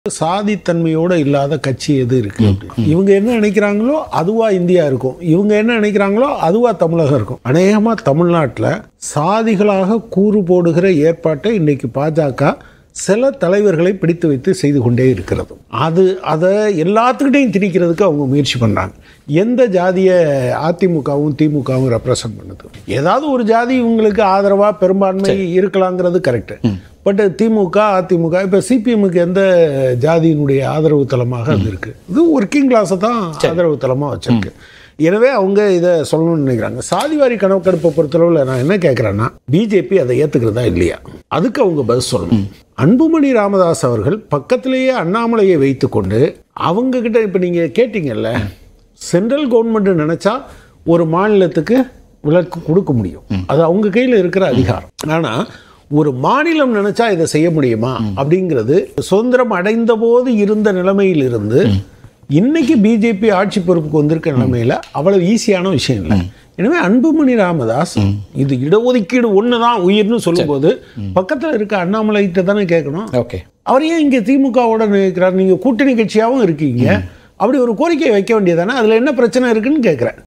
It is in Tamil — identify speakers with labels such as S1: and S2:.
S1: சாதித்தன்மையோட இல்லாத கட்சி எது இருக்கு? இவங்க என்ன நினைக்கிறாங்களோ அதுவா இந்தியா இருக்கும், இவங்க என்ன நினைக்கிறாங்களோ அதுவா தமிழகம் இருக்கும். அநேகமா தமிழ்நாட்டில் சாதிகளாக கூறு போடுகிற ஏற்பாட்டை இன்னைக்கு பாஜக சில தலைவர்களை பிடித்து வைத்து செய்து கொண்டே இருக்கிறது. அதை எல்லாத்துக்கிட்டையும் திணிக்கிறதுக்கு அவங்க முயற்சி பண்ணுறாங்க. எந்த ஜாதியை அதிமுகவும் திமுகவும் ரெப்ரசன்ட் பண்ணுது? ஏதாவது ஒரு ஜாதி இவங்களுக்கு ஆதரவாக பெரும்பான்மை இருக்கலாங்கிறது கரெக்டு. பட் திமுக அதிமுக இப்போ சிபிஎம்முக்கு எந்த ஜாதியினுடைய ஆதரவு தளமாக அது இருக்குது? இது ஒர்க்கிங் கிளாஸை தான் ஆதரவு தளமாக வச்சிருக்கு. எனவே அவங்க இதை சொல்லணும்னு நினைக்கிறாங்க. சாதிவாரி கணக்கெடுப்பை பொறுத்தளவில் நான் என்ன கேட்குறேன்னா, பிஜேபி அதை ஏற்றுக்கிறதா இல்லையா, அதுக்கு அவங்க பதில் சொல்லணும். அன்புமணி ராமதாஸ் அவர்கள் பக்கத்திலேயே அண்ணாமலையை வைத்துக்கொண்டு அவங்க கிட்ட இப்போ நீங்கள் கேட்டீங்கல்ல, சென்ட்ரல் கவர்மெண்ட் நினைச்சா ஒரு மாநிலத்துக்கு விலக்கு கொடுக்க முடியும், அது அவங்க கையில் இருக்கிற அதிகாரம். ஆனால் ஒரு மாநிலம் நினைச்சா இதை செய்ய முடியுமா அப்படிங்கிறது சுதந்திரம் அடைந்த போது இருந்த நிலைமையில் இருந்து இன்னைக்கு பிஜேபி ஆட்சி பொறுப்புக்கு வந்திருக்க நிலைமையில அவ்வளவு ஈஸியான விஷயம் இல்லை. எனவே அன்புமணி ராமதாஸ் இது இடஒதுக்கீடு ஒண்ணுதான் உயிர்னு சொல்லும் போது பக்கத்தில் இருக்க அண்ணாமலைகிட்ட தானே கேட்கணும். அவர் ஏன் இங்க திமுகவோட நினைக்கிறார்? நீங்க கூட்டணி கட்சியாகவும் இருக்கீங்க, அப்படி ஒரு கோரிக்கையை வைக்க வேண்டியதானே, அதுல என்ன பிரச்சனை இருக்குன்னு கேட்கிறேன்.